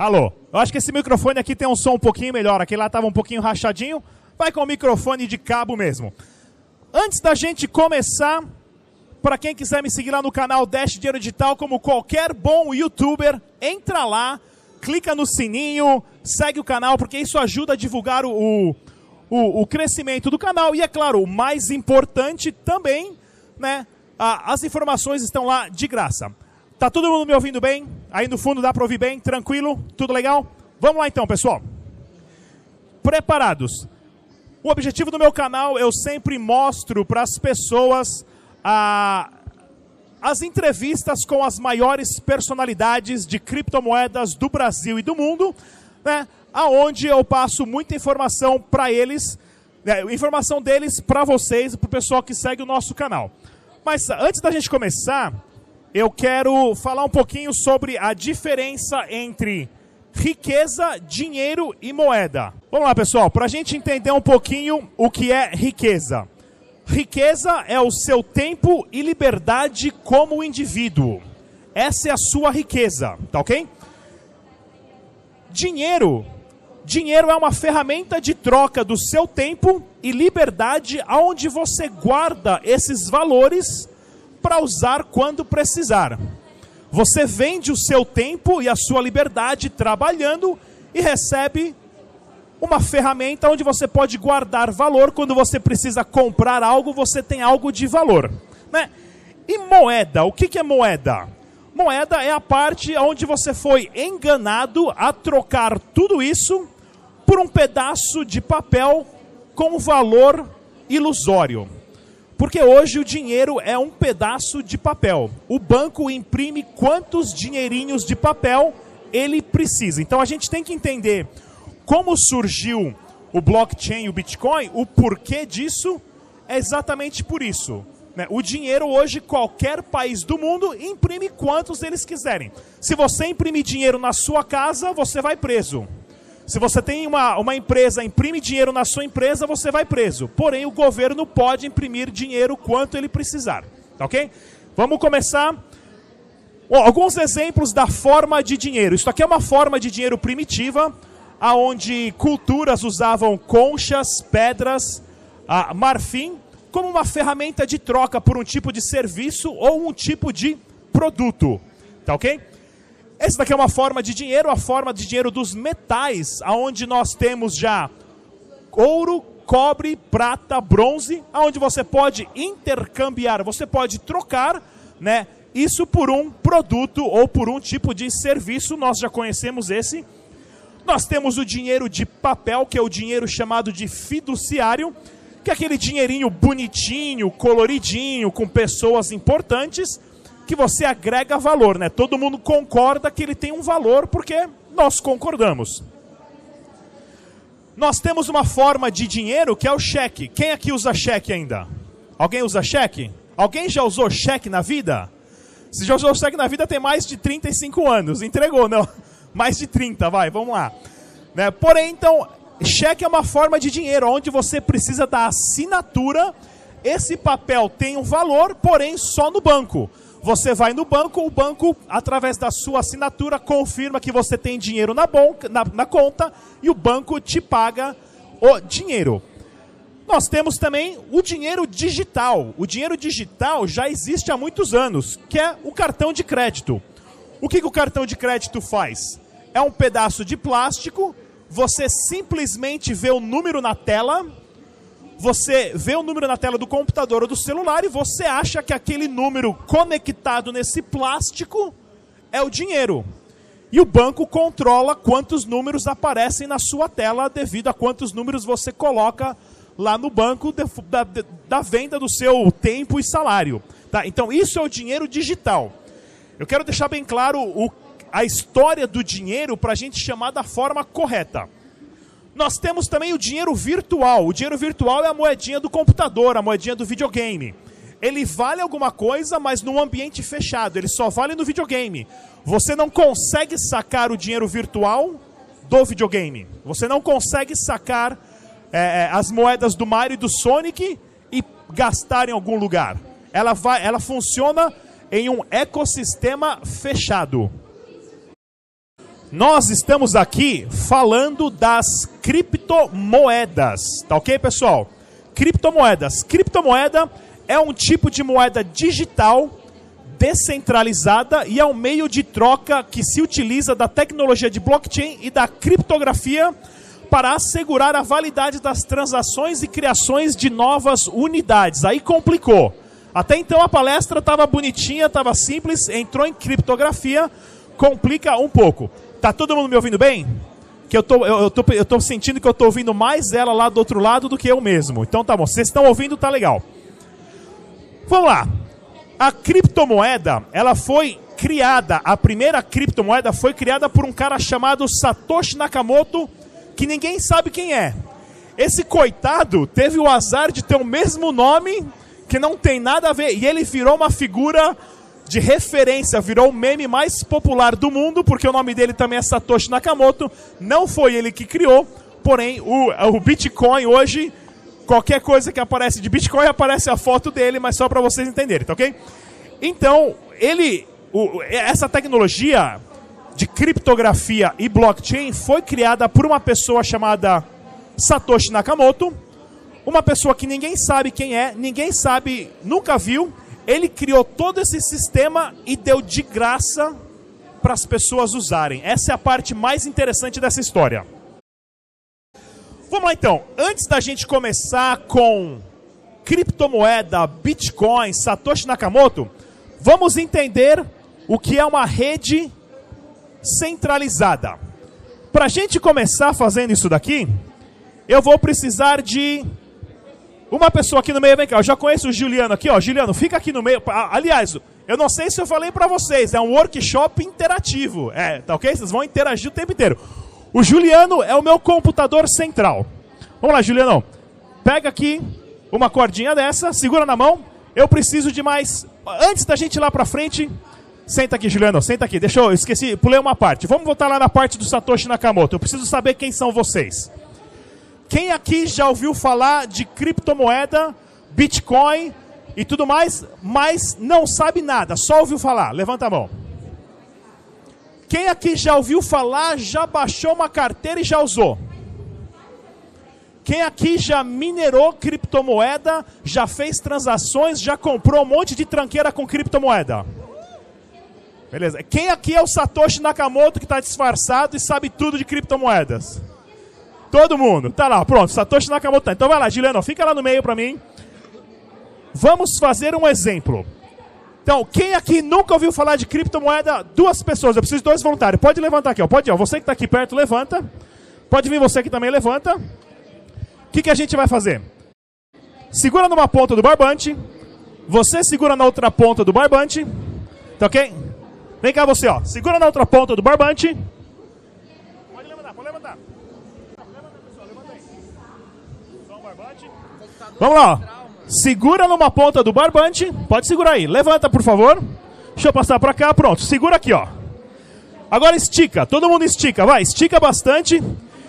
Alô? Eu acho que esse microfone aqui tem um som um pouquinho melhor. Aquele lá estava um pouquinho rachadinho. Vai com o microfone de cabo mesmo. Antes da gente começar, para quem quiser me seguir lá no canal Dash Dinheiro Digital, como qualquer bom youtuber, entra lá, clica no sininho, segue o canal, porque isso ajuda a divulgar o crescimento do canal. E é claro, o mais importante também, né? As informações estão lá de graça. Tá todo mundo me ouvindo bem? Aí no fundo dá para ouvir bem? Tranquilo? Tudo legal? Vamos lá então, pessoal. Preparados? O objetivo do meu canal, eu sempre mostro para as pessoas as entrevistas com as maiores personalidades de criptomoedas do Brasil e do mundo, né? Aonde eu passo muita informação para eles, informação deles para vocês, para o pessoal que segue o nosso canal. Mas antes da gente começar, eu quero falar um pouquinho sobre a diferença entre riqueza, dinheiro e moeda. Vamos lá, pessoal, para a gente entender um pouquinho o que é riqueza. Riqueza é o seu tempo e liberdade como indivíduo. Essa é a sua riqueza, tá ok? Dinheiro é uma ferramenta de troca do seu tempo e liberdade, onde você guarda esses valores para usar quando precisar. Você vende o seu tempo e a sua liberdade trabalhando e recebe uma ferramenta onde você pode guardar valor. Quando você precisa comprar algo, você tem algo de valor, né? E moeda, o que é moeda? Moeda é a parte onde você foi enganado a trocar tudo isso por um pedaço de papel com valor ilusório. Porque hoje o dinheiro é um pedaço de papel. O banco imprime quantos dinheirinhos de papel ele precisa. Então a gente tem que entender como surgiu o blockchain e o Bitcoin, o porquê disso é exatamente por isso, né? O dinheiro hoje, qualquer país do mundo imprime quantos eles quiserem. Se você imprimir dinheiro na sua casa, você vai preso. Se você tem uma empresa, imprime dinheiro na sua empresa, você vai preso. Porém, o governo pode imprimir dinheiro quanto ele precisar. Tá ok? Vamos começar. Alguns exemplos da forma de dinheiro. Isso aqui é uma forma de dinheiro primitiva, onde culturas usavam conchas, pedras, marfim, como uma ferramenta de troca por um tipo de serviço ou um tipo de produto. Tá ok? Essa daqui é uma forma de dinheiro, a forma de dinheiro dos metais, onde nós temos já ouro, cobre, prata, bronze, onde você pode intercambiar, você pode trocar, né, isso por um produto ou por um tipo de serviço. Nós já conhecemos esse. Nós temos o dinheiro de papel, que é o dinheiro chamado de fiduciário, que é aquele dinheirinho bonitinho, coloridinho, com pessoas importantes, que você agrega valor, né? Todo mundo concorda que ele tem um valor porque nós concordamos. Nós temos uma forma de dinheiro que é o cheque. Quem aqui usa cheque ainda? Alguém usa cheque? Alguém já usou cheque na vida? Se já usou cheque na vida, tem mais de 35 anos. Entregou, não? Mais de 30, vai, vamos lá. Né? Porém, então, cheque é uma forma de dinheiro onde você precisa da assinatura. Esse papel tem um valor, porém só no banco. Você vai no banco, o banco, através da sua assinatura, confirma que você tem dinheiro na conta e o banco te paga o dinheiro. Nós temos também o dinheiro digital. O dinheiro digital já existe há muitos anos, que é o cartão de crédito. O que o cartão de crédito faz? É um pedaço de plástico, você simplesmente vê o número na tela. Você vê o número na tela do computador ou do celular e você acha que aquele número conectado nesse plástico é o dinheiro. E o banco controla quantos números aparecem na sua tela devido a quantos números você coloca lá no banco da venda do seu tempo e salário. Tá? Então isso é o dinheiro digital. Eu quero deixar bem claro a história do dinheiro para a gente chamar da forma correta. Nós temos também o dinheiro virtual. O dinheiro virtual é a moedinha do computador, a moedinha do videogame. Ele vale alguma coisa, mas num ambiente fechado. Ele só vale no videogame. Você não consegue sacar o dinheiro virtual do videogame. Você não consegue sacar as moedas do Mario e do Sonic e gastar em algum lugar. Ela funciona em um ecossistema fechado. nós estamos aqui falando das criptomoedas, tá ok, pessoal? Criptomoedas. Criptomoeda é um tipo de moeda digital, descentralizada e é um meio de troca que se utiliza da tecnologia de blockchain e da criptografia para assegurar a validade das transações e criações de novas unidades. Aí complicou. Até então a palestra estava bonitinha, estava simples, entrou em criptografia, complica um pouco. Tá todo mundo me ouvindo bem? Que eu tô sentindo que eu tô ouvindo mais ela lá do outro lado do que eu mesmo. Então tá bom, vocês estão ouvindo, tá legal. Vamos lá. A criptomoeda, ela foi criada, a primeira criptomoeda foi criada por um cara chamado Satoshi Nakamoto, que ninguém sabe quem é. Esse coitado teve o azar de ter o mesmo nome, que não tem nada a ver, e ele virou uma figura de referência, virou o meme mais popular do mundo, porque o nome dele também é Satoshi Nakamoto. Não foi ele que criou, porém o Bitcoin hoje, qualquer coisa que aparece de Bitcoin, aparece a foto dele, mas só para vocês entenderem, tá ok? Então, essa tecnologia de criptografia e blockchain foi criada por uma pessoa chamada Satoshi Nakamoto, uma pessoa que ninguém sabe quem é, ninguém sabe, nunca viu. Ele criou todo esse sistema e deu de graça para as pessoas usarem. Essa é a parte mais interessante dessa história. Vamos lá então. Antes da gente começar com criptomoeda, Bitcoin, Satoshi Nakamoto, vamos entender o que é uma rede centralizada. Para a gente começar fazendo isso daqui, eu vou precisar de uma pessoa aqui no meio. Vem cá, eu já conheço o Juliano aqui, ó. Juliano, fica aqui no meio. Aliás, eu não sei se eu falei pra vocês, é um workshop interativo. Tá ok? Vocês vão interagir o tempo inteiro. O Juliano é o meu computador central. Vamos lá, Juliano. Pega aqui uma cordinha dessa, segura na mão. Eu preciso de mais... Antes da gente ir lá pra frente... Senta aqui, Juliano, senta aqui. Eu esqueci, pulei uma parte. Vamos voltar lá na parte do Satoshi Nakamoto. Eu preciso saber quem são vocês. Quem aqui já ouviu falar de criptomoeda, Bitcoin e tudo mais, mas não sabe nada, só ouviu falar? Levanta a mão. Quem aqui já ouviu falar, já baixou uma carteira e já usou? Quem aqui já minerou criptomoeda, já fez transações, já comprou um monte de tranqueira com criptomoeda? Beleza. Quem aqui é o Satoshi Nakamoto que está disfarçado e sabe tudo de criptomoedas? Todo mundo. Tá lá, pronto. Satoshi Nakamoto tá. Então vai lá, Juliano, fica lá no meio pra mim. Vamos fazer um exemplo. Então, quem aqui nunca ouviu falar de criptomoeda? Duas pessoas. Eu preciso de 2 voluntários. Pode levantar aqui, ó. Pode ir, ó. Você que tá aqui perto, levanta. Pode vir você que também levanta. O que a gente vai fazer? Segura numa ponta do barbante. Você segura na outra ponta do barbante. Tá ok? Vem cá você, ó. Segura na outra ponta do barbante. Pode levantar, pode levantar. Vamos lá, ó. Segura numa ponta do barbante. Pode segurar aí. Levanta, por favor. Deixa eu passar pra cá. Pronto. Segura aqui, ó. Agora estica. Todo mundo estica. Vai, estica bastante.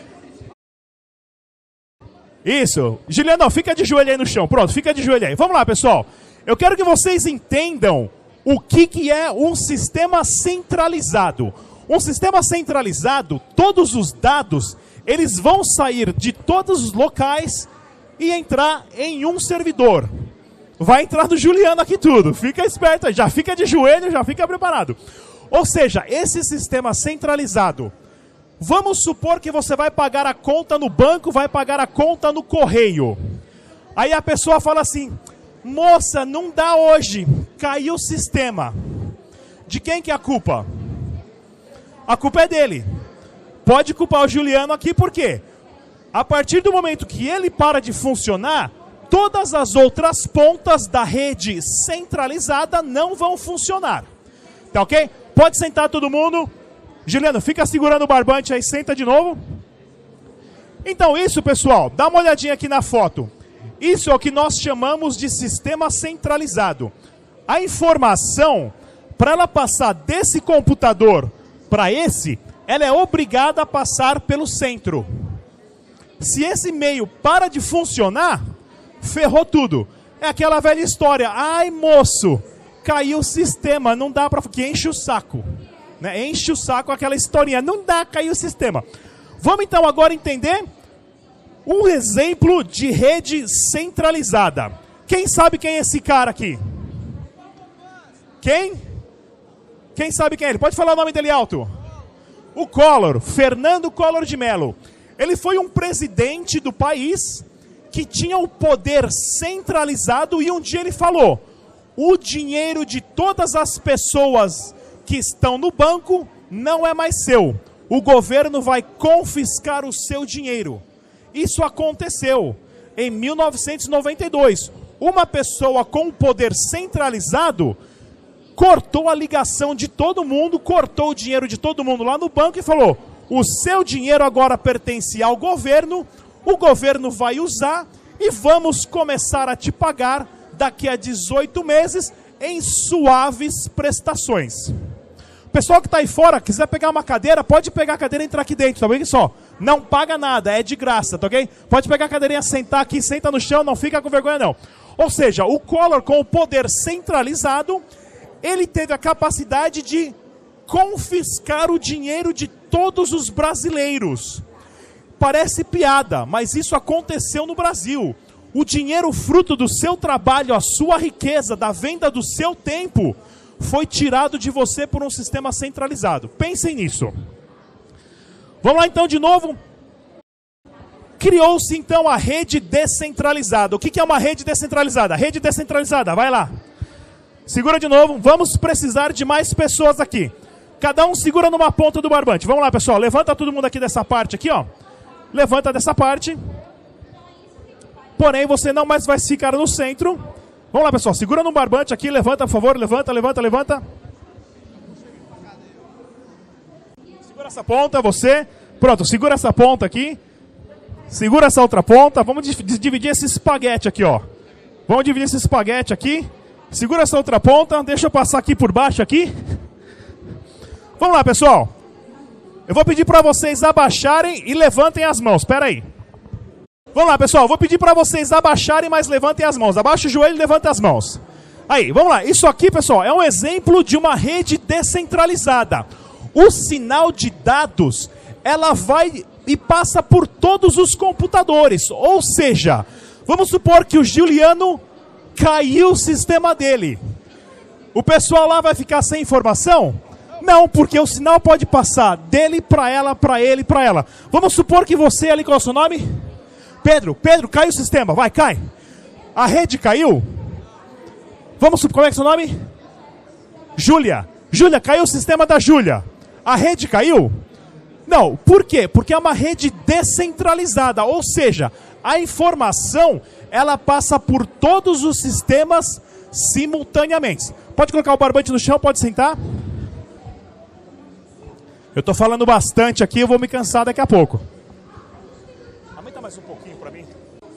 Isso. Juliano, fica de joelho aí no chão. Pronto, fica de joelho aí. Vamos lá, pessoal. Eu quero que vocês entendam o que é um sistema centralizado. Um sistema centralizado, todos os dados, eles vão sair de todos os locais e entrar em um servidor. Vai entrar do Juliano aqui tudo. Fica esperto aí, já fica de joelho, já fica preparado. Ou seja, esse sistema centralizado, vamos supor que você vai pagar a conta no banco, vai pagar a conta no correio. Aí a pessoa fala assim: moça, não dá hoje, caiu o sistema. De quem que é a culpa? A culpa é dele. Pode culpar o Juliano aqui, por quê? A partir do momento que ele para de funcionar, todas as outras pontas da rede centralizada não vão funcionar. Tá ok? Pode sentar todo mundo. Juliano, fica segurando o barbante aí, senta de novo. Então isso, pessoal, dá uma olhadinha aqui na foto. Isso é o que nós chamamos de sistema centralizado. A informação, para ela passar desse computador para esse, ela é obrigada a passar pelo centro. Se esse meio para de funcionar, ferrou tudo. É aquela velha história: ai moço, caiu o sistema, não dá para... que enche o saco. né? Enche o saco com aquela historinha. Não dá, caiu o sistema. Vamos então agora entender um exemplo de rede centralizada. Quem sabe quem é esse cara aqui? Quem? Quem sabe quem é ele? Pode falar o nome dele alto. O Collor, Fernando Collor de Mello. Ele foi um presidente do país que tinha o poder centralizado e um dia ele falou: o dinheiro de todas as pessoas que estão no banco não é mais seu. O governo vai confiscar o seu dinheiro. Isso aconteceu em 1992. Uma pessoa com o poder centralizado cortou a ligação de todo mundo, cortou o dinheiro de todo mundo lá no banco e falou: o seu dinheiro agora pertence ao governo, o governo vai usar e vamos começar a te pagar daqui a 18 meses em suaves prestações. O pessoal que está aí fora, quiser pegar uma cadeira, pode pegar a cadeira e entrar aqui dentro, tá bem? Só, não paga nada, é de graça, tá ok? Pode pegar a cadeirinha, sentar aqui, senta no chão, não fica com vergonha não. Ou seja, o Collor, com o poder centralizado, ele teve a capacidade de confiscar o dinheiro de todos os brasileiros. Parece piada, mas isso aconteceu no Brasil. O dinheiro fruto do seu trabalho, a sua riqueza, da venda do seu tempo, foi tirado de você por um sistema centralizado. Pensem nisso. Vamos lá então de novo. Criou-se então a rede descentralizada. O que é uma rede descentralizada? Rede descentralizada, vai lá. Segura de novo, vamos precisar de mais pessoas aqui. Cada um segura numa ponta do barbante. Vamos lá, pessoal, levanta todo mundo aqui dessa parte aqui, ó. Levanta dessa parte. Porém, você não mais vai ficar no centro. Vamos lá, pessoal, segura no barbante aqui, levanta, por favor, levanta, levanta, levanta. Segura essa ponta, você. Pronto, segura essa ponta aqui. Segura essa outra ponta. Vamos dividir esse espaguete aqui, ó. Vamos dividir esse espaguete aqui. Segura essa outra ponta, deixa eu passar aqui por baixo aqui. Vamos lá, pessoal. Eu vou pedir para vocês abaixarem e levantem as mãos. Espera aí. Vamos lá, pessoal. Vou pedir para vocês abaixarem, mas levantem as mãos. Abaixa o joelho e levantem as mãos. Aí, vamos lá. Isso aqui, pessoal, é um exemplo de uma rede descentralizada. O sinal de dados, ela vai e passa por todos os computadores. Ou seja, vamos supor que o Juliano caiu o sistema dele. O pessoal lá vai ficar sem informação? Não, porque o sinal pode passar dele para ela, para ele, para ela. Vamos supor que você ali, qual é o seu nome? Pedro, caiu o sistema, vai, cai. A rede caiu? Vamos supor, como é que é o seu nome? Júlia, caiu o sistema da Júlia. A rede caiu? Não, por quê? Porque é uma rede descentralizada, ou seja, a informação, ela passa por todos os sistemas simultaneamente. Pode colocar o barbante no chão, pode sentar. Eu estou falando bastante aqui, eu vou me cansar daqui a pouco. Aumenta mais um pouquinho para mim.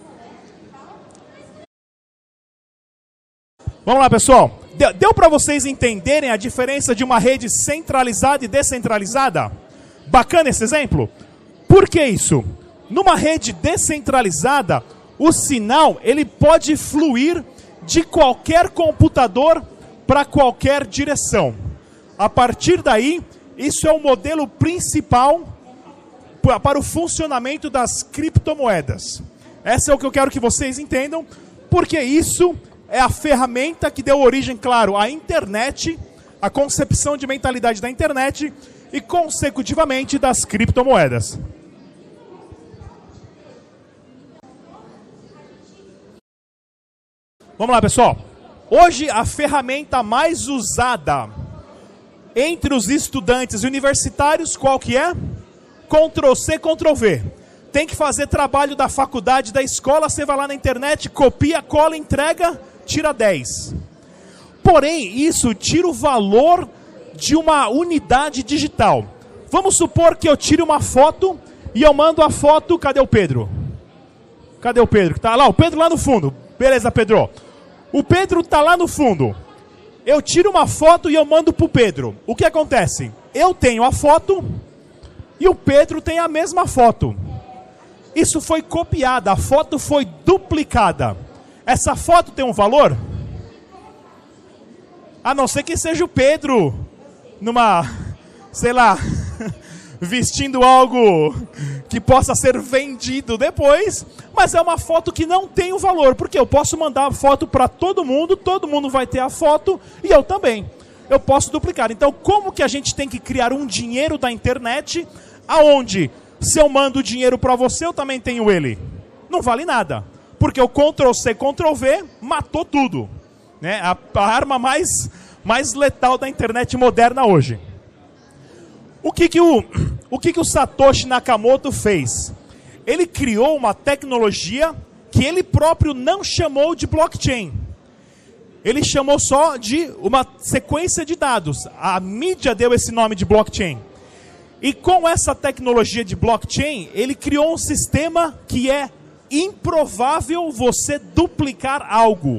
Vamos lá, pessoal. Deu para vocês entenderem a diferença de uma rede centralizada e descentralizada? Bacana esse exemplo? Por que isso? Numa rede descentralizada, o sinal ele pode fluir de qualquer computador para qualquer direção. A partir daí, isso é o modelo principal para o funcionamento das criptomoedas. Essa é o que eu quero que vocês entendam, porque isso é a ferramenta que deu origem, claro, à internet, a concepção de mentalidade da internet e, consecutivamente, das criptomoedas. Vamos lá, pessoal. Hoje, a ferramenta mais usada entre os estudantes universitários, qual que é? Ctrl+C, Ctrl+V. Tem que fazer trabalho da faculdade, da escola, você vai lá na internet, copia, cola, entrega, tira 10. Porém, isso tira o valor de uma unidade digital. Vamos supor que eu tire uma foto e eu mando a foto... Cadê o Pedro? Cadê o Pedro? Tá lá, o Pedro lá no fundo. Beleza, Pedro. O Pedro tá lá no fundo. Eu tiro uma foto e eu mando pro Pedro. O que acontece? Eu tenho a foto e o Pedro tem a mesma foto. Isso foi copiada, a foto foi duplicada. Essa foto tem um valor? A não ser que seja o Pedro sei lá, vestindo algo que possa ser vendido depois, mas é uma foto que não tem o valor, porque eu posso mandar a foto para todo mundo vai ter a foto e eu também. Eu posso duplicar. Então, como que a gente tem que criar um dinheiro da internet, aonde se eu mando dinheiro para você, eu também tenho ele? Não vale nada, porque o Ctrl+C, Ctrl+V matou tudo, né? A arma mais letal da internet moderna hoje. O que o Satoshi Nakamoto fez? Ele criou uma tecnologia que ele próprio não chamou de blockchain. Ele chamou só de uma sequência de dados. A mídia deu esse nome de blockchain. E com essa tecnologia de blockchain, ele criou um sistema que é improvável você duplicar algo.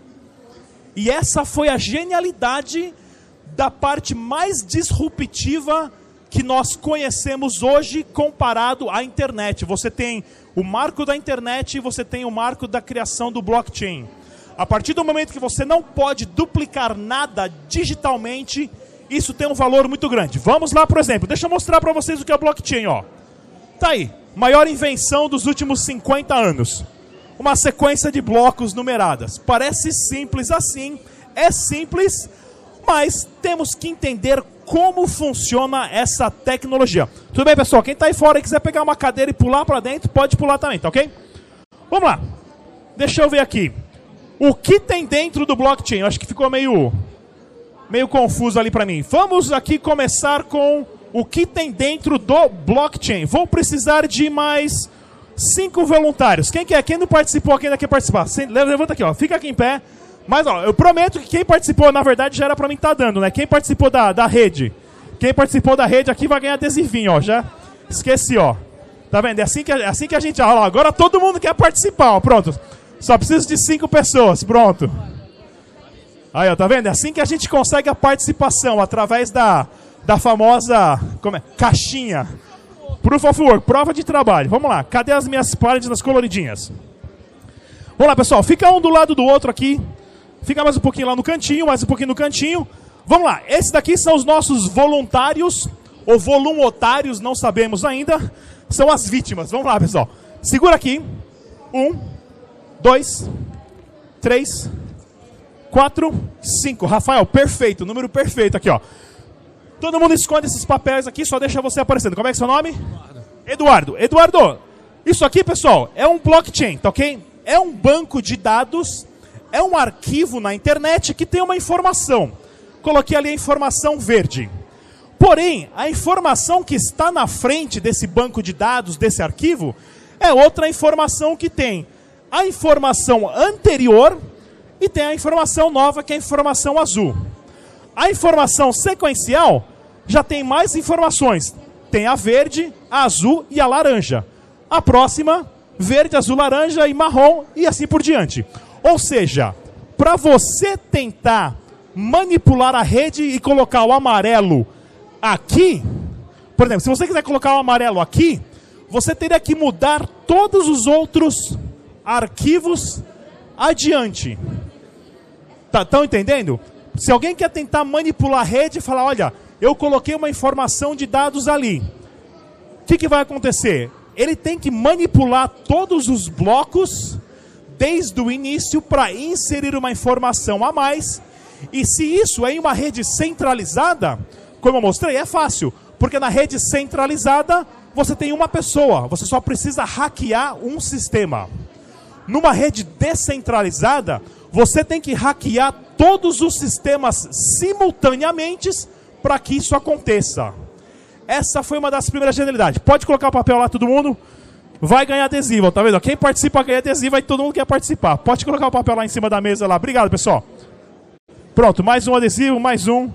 E essa foi a genialidade da parte mais disruptiva que nós conhecemos hoje comparado à internet. Você tem o marco da internet e você tem o marco da criação do blockchain. A partir do momento que você não pode duplicar nada digitalmente, isso tem um valor muito grande. Vamos lá, por exemplo, deixa eu mostrar para vocês o que é o blockchain. Ó. Tá aí, maior invenção dos últimos 50 anos. Uma sequência de blocos numeradas. Parece simples assim, é simples, mas temos que entender como funciona essa tecnologia. Tudo bem, pessoal? Quem está aí fora e quiser pegar uma cadeira e pular para dentro, pode pular também, tá ok? Vamos lá. Deixa eu ver aqui. O que tem dentro do blockchain? Eu acho que ficou meio confuso ali para mim. Vamos aqui começar com o que tem dentro do blockchain. Vou precisar de mais 5 voluntários. Quem quer? Quem não participou, quem ainda quer participar? Levanta aqui, ó. Fica aqui em pé. Mas, ó, eu prometo que quem participou, na verdade, já era pra mim estar dando, né? Quem participou da rede? Quem participou da rede aqui vai ganhar adesivinho, ó. Já esqueci, ó. Tá vendo? É assim que a gente... Ó, lá, agora todo mundo quer participar, ó. Pronto. Só preciso de 5 pessoas. Pronto. Aí, ó. Tá vendo? É assim que a gente consegue a participação, através da famosa... Como é? Caixinha. Proof of Work. Prova de trabalho. Vamos lá. Cadê as minhas páginas coloridinhas? Vamos lá, pessoal. Fica um do lado do outro aqui. Fica mais um pouquinho lá no cantinho, mais um pouquinho no cantinho. Vamos lá, esses daqui são os nossos voluntários, ou volumotários, não sabemos ainda. São as vítimas. Vamos lá, pessoal. Segura aqui. 1, 2, 3, 4, 5. Rafael, perfeito, número perfeito aqui, ó. Todo mundo esconde esses papéis aqui, só deixa você aparecendo. Como é que é seu nome? Eduardo. Eduardo, isso aqui, pessoal, é um blockchain, tá ok? É um banco de dados. É um arquivo na internet que tem uma informação. Coloquei ali a informação verde. Porém, a informação que está na frente desse banco de dados, desse arquivo, é outra informação que tem a informação anterior e tem a informação nova, que é a informação azul. A informação sequencial já tem mais informações. Tem a verde, a azul e a laranja. A próxima, verde, azul, laranja e marrom e assim por diante. Ou seja, para você tentar manipular a rede e colocar o amarelo aqui, por exemplo, se você quiser colocar o amarelo aqui, você teria que mudar todos os outros arquivos adiante. Estão entendendo? Se alguém quer tentar manipular a rede e falar, olha, eu coloquei uma informação de dados ali, o que vai acontecer? Ele tem que manipular todos os blocos desde o início para inserir uma informação a mais. E se isso é em uma rede centralizada, como eu mostrei, é fácil. Porque na rede centralizada, você tem uma pessoa. Você só precisa hackear um sistema. Numa rede descentralizada, você tem que hackear todos os sistemas simultaneamente para que isso aconteça. Essa foi uma das primeiras genialidades. Pode colocar o papel lá, todo mundo. Vai ganhar adesivo, tá vendo? Quem participa ganha adesivo, aí todo mundo quer participar. Pode colocar o papel lá em cima da mesa lá. Obrigado, pessoal. Pronto, mais um adesivo, mais um.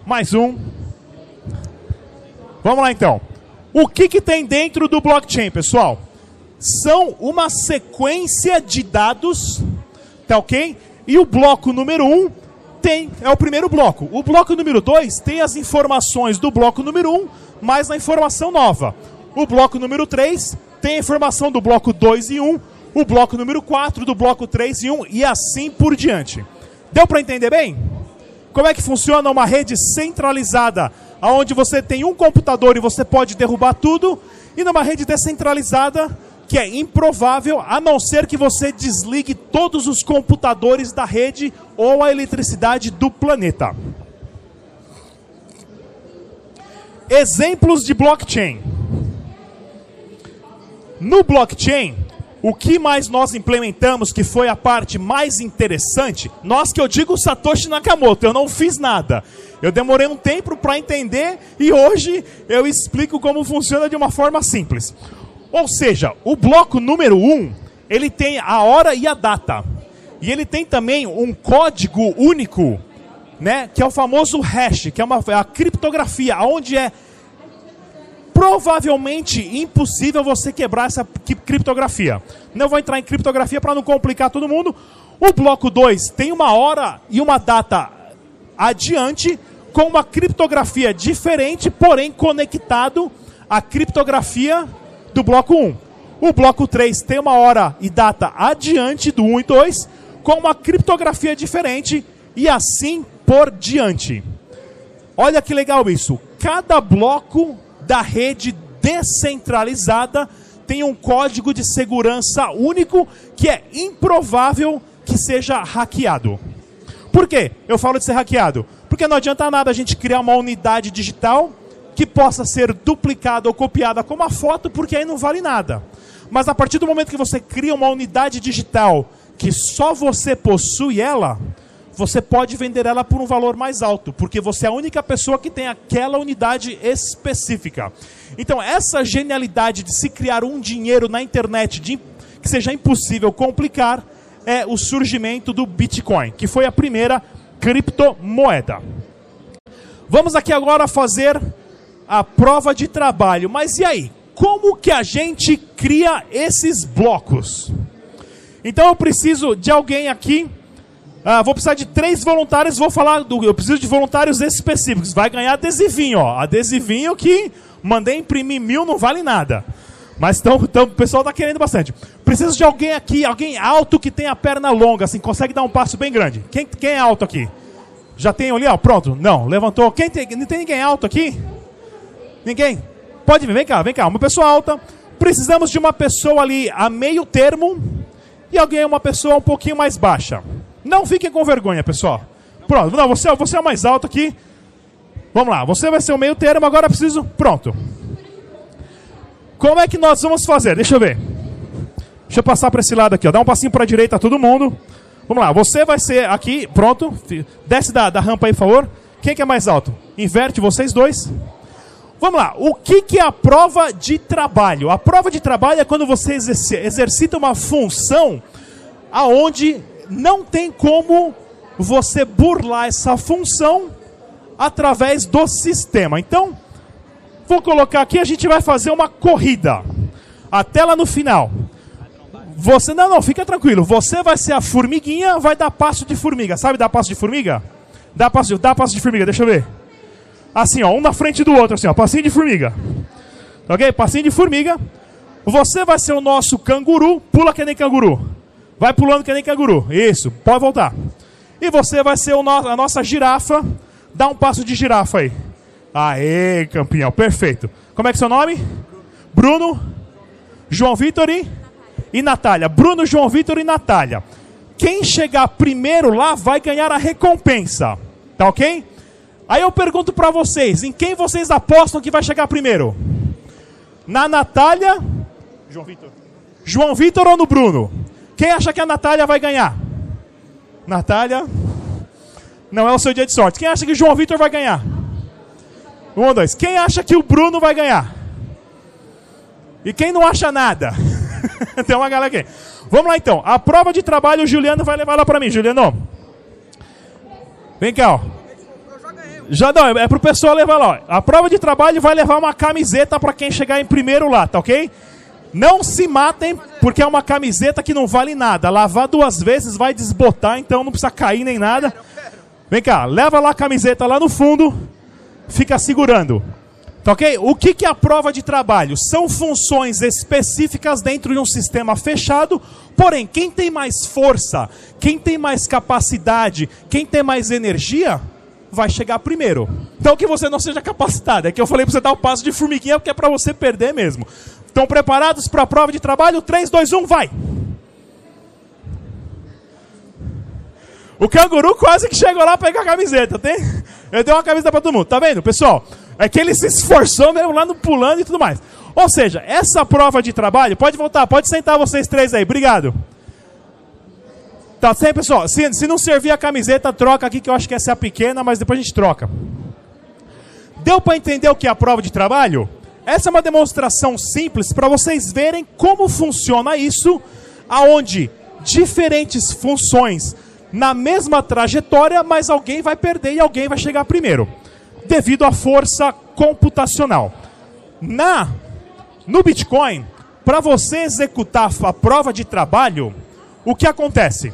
Vamos lá, então. O que tem dentro do blockchain, pessoal? São uma sequência de dados, tá ok? E o bloco número 1 é o primeiro bloco. O bloco número 2 tem as informações do bloco número 1, mais a informação nova. O bloco número 3 tem a informação do bloco 2 e 1, o bloco número 4 do bloco 3 e 1 e assim por diante. Deu para entender bem? Como é que funciona uma rede centralizada, onde você tem um computador e você pode derrubar tudo, e numa rede descentralizada, que é improvável, a não ser que você desligue todos os computadores da rede ou a eletricidade do planeta. Exemplos de blockchain. No blockchain, o que mais nós implementamos, que foi a parte mais interessante, nós que eu digo Satoshi Nakamoto, eu não fiz nada. Eu demorei um tempo para entender e hoje eu explico como funciona de uma forma simples. Ou seja, o bloco número 1, ele tem a hora e a data. E ele tem também um código único, né, que é o famoso hash, que é a criptografia, onde é provavelmente impossível você quebrar essa criptografia. Não vou entrar em criptografia para não complicar todo mundo. O bloco 2 tem uma hora e uma data adiante, com uma criptografia diferente, porém conectado à criptografia do bloco 1. O bloco 3 tem uma hora e data adiante do 1 e 2, com uma criptografia diferente, e assim por diante. Olha que legal isso. Cada bloco da rede descentralizada tem um código de segurança único que é improvável que seja hackeado. Por quê? Eu falo de ser hackeado. Porque não adianta nada a gente criar uma unidade digital que possa ser duplicada ou copiada como uma foto, porque aí não vale nada. Mas a partir do momento que você cria uma unidade digital que só você possui ela, você pode vender ela por um valor mais alto, porque você é a única pessoa que tem aquela unidade específica. Então, essa genialidade de se criar um dinheiro na internet que seja impossível complicar é o surgimento do Bitcoin, que foi a primeira criptomoeda. Vamos aqui agora fazer a prova de trabalho. Mas e aí? Como que a gente cria esses blocos? Então eu preciso de alguém aqui. Vou precisar de 3 voluntários. Eu preciso de voluntários específicos. Vai ganhar adesivinho, ó. Adesivinho que mandei imprimir 1000, não vale nada. Mas então o pessoal está querendo bastante. Preciso de alguém aqui, alguém alto que tenha a perna longa, assim, consegue dar um passo bem grande. Quem é alto aqui? Já tem ali, ó, pronto. Não, levantou. Não tem ninguém alto aqui? Ninguém? Pode vir, vem cá. Uma pessoa alta. Precisamos de uma pessoa ali a meio termo e uma pessoa um pouquinho mais baixa. Não fiquem com vergonha, pessoal. Pronto, não, você é o mais alto aqui. Vamos lá, você vai ser o meio termo, agora preciso... Pronto. Como é que nós vamos fazer? Deixa eu ver. Deixa eu passar para esse lado aqui, ó. Dá um passinho para a direita, todo mundo. Vamos lá, você vai ser aqui, pronto. Desce da rampa aí, por favor. Quem que é mais alto? Inverte vocês dois. Vamos lá, o que é a prova de trabalho? A prova de trabalho é quando você exercita uma função aonde não tem como você burlar essa função através do sistema. Então, vou colocar aqui, a gente vai fazer uma corrida. Até lá no final. Você, não, fica tranquilo. Você vai ser a formiguinha, vai dar passo de formiga. Sabe dar passo de formiga? Dá passo de formiga, deixa eu ver. Assim, ó, um na frente do outro, assim, ó, passinho de formiga. Ok? Passinho de formiga. Você vai ser o nosso canguru, pula que nem canguru. Vai pulando que nem canguru. Isso, pode voltar. E você vai ser a nossa girafa. Dá um passo de girafa aí. Aê, campeão, perfeito. Como é que é seu nome? Bruno, João Vitor e Natália. Bruno, João Vitor e Natália. Quem chegar primeiro lá vai ganhar a recompensa. Tá ok? Aí eu pergunto pra vocês, em quem vocês apostam que vai chegar primeiro? Na Natália? João Vitor ou no Bruno? Quem acha que a Natália vai ganhar? Natália? Não é o seu dia de sorte. Quem acha que o João Vitor vai ganhar? 1 ou 2. Quem acha que o Bruno vai ganhar? E quem não acha nada? Tem uma galera aqui. Vamos lá então. A prova de trabalho o Juliano vai levar lá pra mim. Juliano. Vem cá, ó. Já não, é pro pessoal levar lá. Ó. A prova de trabalho vai levar uma camiseta pra quem chegar em primeiro lá, tá ok? Não se matem, porque é uma camiseta que não vale nada. Lavar 2 vezes vai desbotar, então não precisa cair nem nada. Vem cá, leva lá a camiseta lá no fundo. Fica segurando. Tá ok? O que é a prova de trabalho? São funções específicas dentro de um sistema fechado, porém, quem tem mais força, quem tem mais capacidade, quem tem mais energia, vai chegar primeiro. Então que você não seja capacitado. É que eu falei para você dar o passo de formiguinha, porque é para você perder mesmo. Estão preparados para a prova de trabalho? 3, 2, 1, vai! O canguru quase que chegou lá para pegar a camiseta, tem? Eu dei uma camiseta para todo mundo, tá vendo, pessoal? É que ele se esforçou mesmo lá no pulando e tudo mais. Ou seja, essa prova de trabalho, pode voltar, pode sentar vocês três aí, obrigado. Tá certo, pessoal? Se não servir a camiseta, troca aqui, que eu acho que essa é a pequena, mas depois a gente troca. Deu para entender o que é a prova de trabalho? Essa é uma demonstração simples para vocês verem como funciona isso, aonde diferentes funções na mesma trajetória, mas alguém vai perder e alguém vai chegar primeiro, devido à força computacional. No Bitcoin, para você executar a prova de trabalho, o que acontece?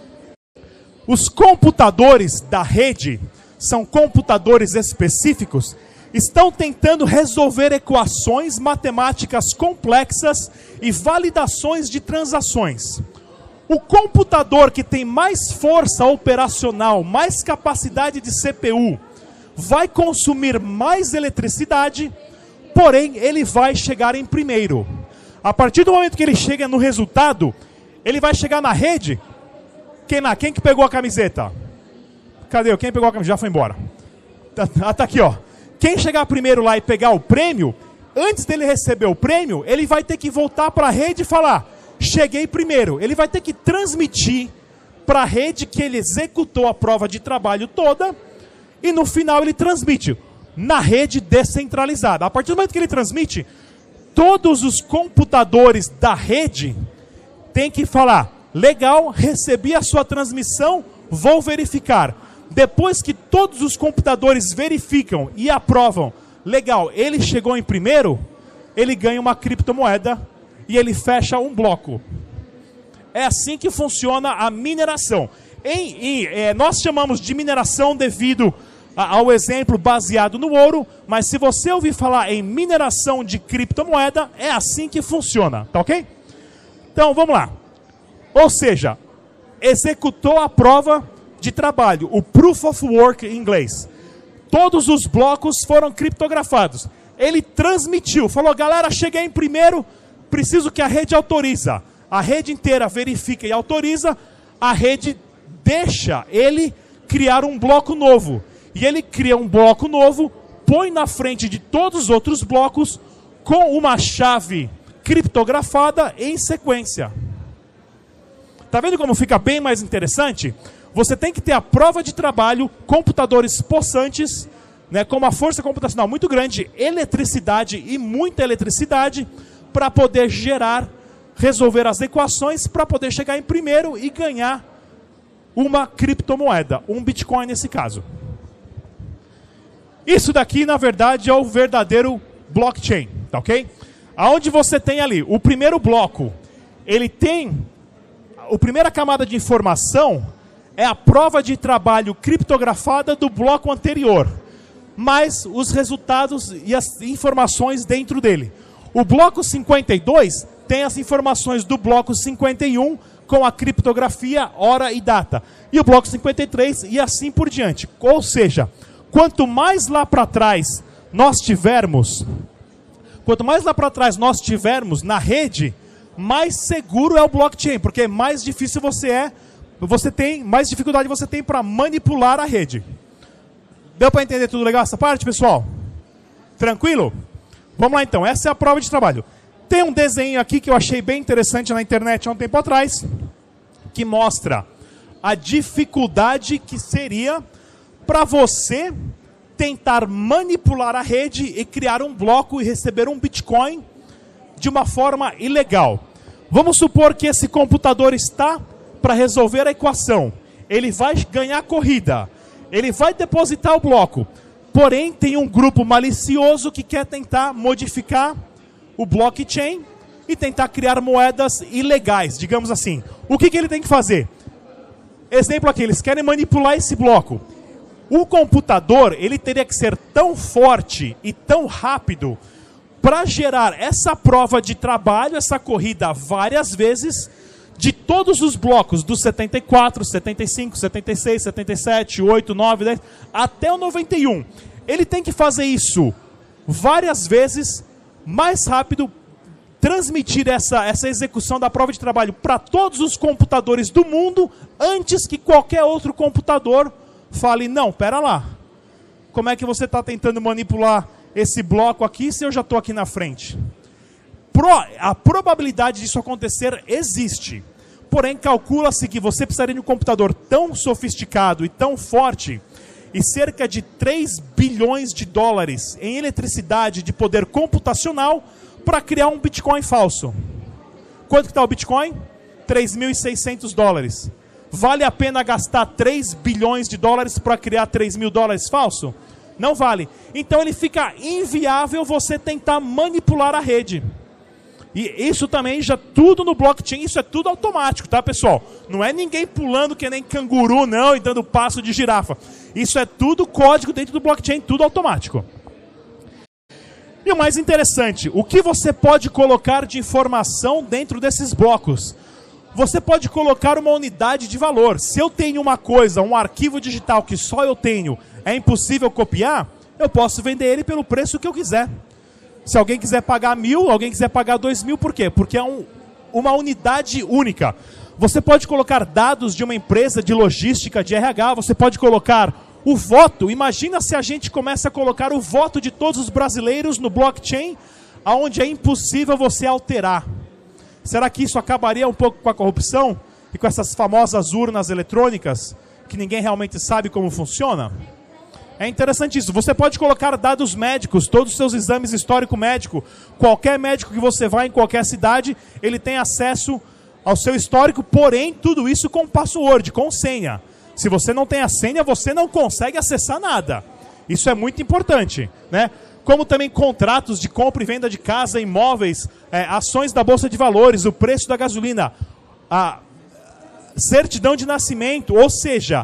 Os computadores da rede, são computadores específicos, estão tentando resolver equações matemáticas complexas e validações de transações. O computador que tem mais força operacional, mais capacidade de CPU, vai consumir mais eletricidade, porém ele vai chegar em primeiro. A partir do momento que ele chega no resultado, ele vai chegar na rede. Quem que pegou a camiseta? Cadê? Quem pegou a camiseta? Já foi embora. Tá aqui, ó. Quem chegar primeiro lá e pegar o prêmio, antes dele receber o prêmio, ele vai ter que voltar para a rede e falar: cheguei primeiro. Ele vai ter que transmitir para a rede que ele executou a prova de trabalho toda e no final ele transmite na rede descentralizada. A partir do momento que ele transmite, todos os computadores da rede têm que falar: legal, recebi a sua transmissão, vou verificar. Depois que todos os computadores verificam e aprovam, legal, ele chegou em primeiro, ele ganha uma criptomoeda e ele fecha um bloco. É assim que funciona a mineração. Nós chamamos de mineração devido ao exemplo baseado no ouro, mas se você ouvir falar em mineração de criptomoeda, é assim que funciona, tá ok? Então, vamos lá. Ou seja, executou a prova de trabalho, o Proof of Work em inglês. Todos os blocos foram criptografados. Ele transmitiu, falou: galera, cheguei em primeiro, preciso que a rede autoriza. A rede inteira verifica e autoriza, a rede deixa ele criar um bloco novo. E ele cria um bloco novo, põe na frente de todos os outros blocos com uma chave criptografada em sequência. Tá vendo como fica bem mais interessante? Você tem que ter a prova de trabalho, computadores possantes, né, com uma força computacional muito grande, eletricidade e muita eletricidade, para poder resolver as equações, para poder chegar em primeiro e ganhar uma criptomoeda, um Bitcoin nesse caso. Isso daqui, na verdade, é o verdadeiro blockchain, tá ok? Aonde você tem ali o primeiro bloco, ele tem a primeira camada de informação, é a prova de trabalho criptografada do bloco anterior, mais os resultados e as informações dentro dele. O bloco 52 tem as informações do bloco 51 com a criptografia, hora e data. E o bloco 53 e assim por diante. Ou seja, quanto mais lá para trás nós tivermos na rede, mais seguro é o blockchain, porque mais difícil mais dificuldade você tem para manipular a rede. Deu para entender tudo legal essa parte, pessoal? Tranquilo? Vamos lá então, essa é a prova de trabalho. Tem um desenho aqui que eu achei bem interessante na internet há um tempo atrás, que mostra a dificuldade que seria para você tentar manipular a rede e criar um bloco e receber um Bitcoin de uma forma ilegal. Vamos supor que esse computador está para resolver a equação. Ele vai ganhar a corrida. Ele vai depositar o bloco. Porém, tem um grupo malicioso que quer tentar modificar o blockchain e tentar criar moedas ilegais, digamos assim. O que ele tem que fazer? Exemplo aqui, eles querem manipular esse bloco. O computador, ele teria que ser tão forte e tão rápido para gerar essa prova de trabalho, essa corrida várias vezes, de todos os blocos, dos 74, 75, 76, 77, 8, 9, 10, até o 91. Ele tem que fazer isso várias vezes, mais rápido, transmitir essa execução da prova de trabalho para todos os computadores do mundo, antes que qualquer outro computador fale, não, pera lá, como é que você está tentando manipular esse bloco aqui se eu já estou aqui na frente? A probabilidade disso acontecer existe, porém calcula-se que você precisaria de um computador tão sofisticado e tão forte, e cerca de 3 bilhões de dólares em eletricidade de poder computacional para criar um Bitcoin falso. Quanto que está o Bitcoin? 3.600 dólares. Vale a pena gastar 3 bilhões de dólares para criar 3 mil dólares falso? Não vale. Então ele fica inviável você tentar manipular a rede. E isso também já tudo no blockchain, isso é tudo automático, tá, pessoal? Não é ninguém pulando que nem canguru, não, e dando passo de girafa. Isso é tudo código dentro do blockchain, tudo automático. E o mais interessante, o que você pode colocar de informação dentro desses blocos? Você pode colocar uma unidade de valor. Se eu tenho uma coisa, um arquivo digital que só eu tenho, é impossível copiar, eu posso vender ele pelo preço que eu quiser. Se alguém quiser pagar 1.000, alguém quiser pagar 2.000, por quê? Porque é uma unidade única. Você pode colocar dados de uma empresa de logística, de RH, você pode colocar o voto. Imagina se a gente começa a colocar o voto de todos os brasileiros no blockchain, onde é impossível você alterar. Será que isso acabaria um pouco com a corrupção? E com essas famosas urnas eletrônicas, que ninguém realmente sabe como funciona? É interessante isso. Você pode colocar dados médicos, todos os seus exames histórico médico. Qualquer médico que você vai em qualquer cidade, ele tem acesso ao seu histórico, porém, tudo isso com password, com senha. Se você não tem a senha, você não consegue acessar nada. Isso é muito importante, né? Como também contratos de compra e venda de casa, imóveis, ações da Bolsa de Valores, o preço da gasolina, a certidão de nascimento, ou seja,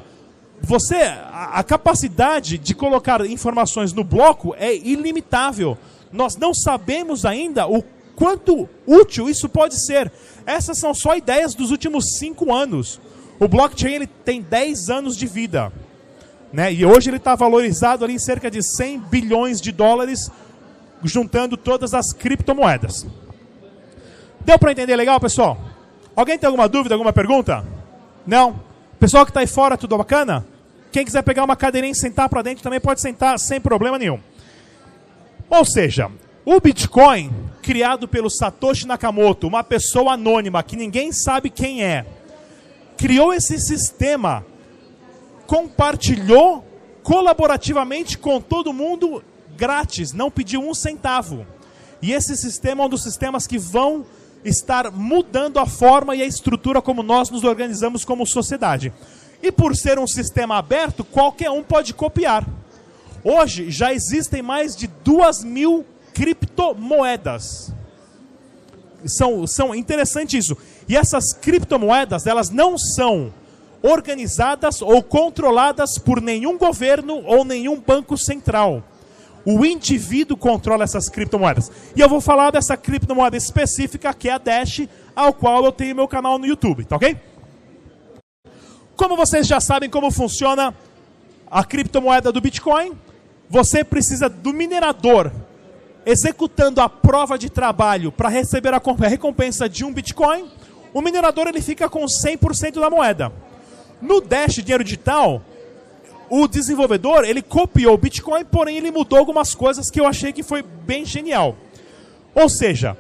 a capacidade de colocar informações no bloco é ilimitável. Nós não sabemos ainda o quanto útil isso pode ser. Essas são só ideias dos últimos 5 anos. O blockchain ele tem 10 anos de vida, né? E hoje ele está valorizado ali em cerca de 100 bilhões de dólares, juntando todas as criptomoedas. Deu para entender legal, pessoal? Alguém tem alguma dúvida, alguma pergunta? Não? Pessoal que está aí fora, tudo bacana? Quem quiser pegar uma cadeirinha e sentar para dentro também pode sentar sem problema nenhum. Ou seja, o Bitcoin, criado pelo Satoshi Nakamoto, uma pessoa anônima que ninguém sabe quem é, criou esse sistema, compartilhou colaborativamente com todo mundo grátis, não pediu um centavo. E esse sistema é um dos sistemas que vão estar mudando a forma e a estrutura como nós nos organizamos como sociedade. E por ser um sistema aberto, qualquer um pode copiar. Hoje já existem mais de 2.000 criptomoedas. São interessante isso. E essas criptomoedas, elas não são organizadas ou controladas por nenhum governo ou nenhum banco central. O indivíduo controla essas criptomoedas. E eu vou falar dessa criptomoeda específica, que é a Dash, ao qual eu tenho meu canal no YouTube, tá ok? Como vocês já sabem como funciona a criptomoeda do Bitcoin, você precisa do minerador executando a prova de trabalho para receber a recompensa de um Bitcoin. O minerador ele fica com 100% da moeda. No Dash Dinheiro Digital, o desenvolvedor, ele copiou o Bitcoin, porém ele mudou algumas coisas que eu achei que foi bem genial. Ou seja,